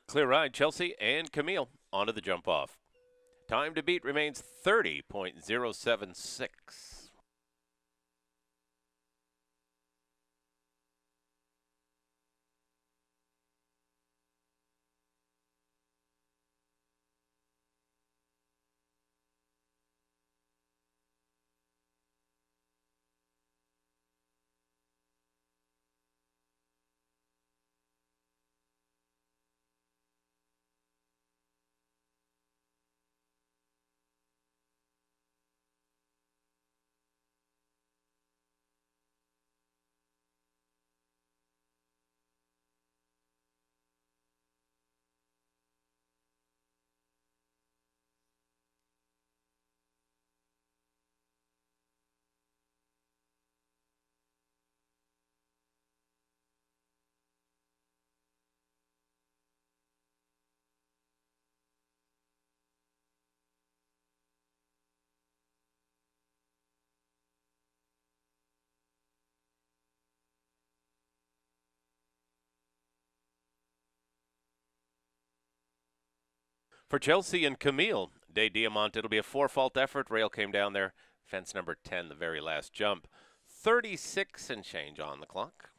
Clear ride, Chelsea and Camille onto the jump off. Time to beat remains 30.076. For Chelsea and Camille, De Diamant, it'll be a four-fault effort. Rail came down there. Fence number 10, the very last jump. 36 and change on the clock.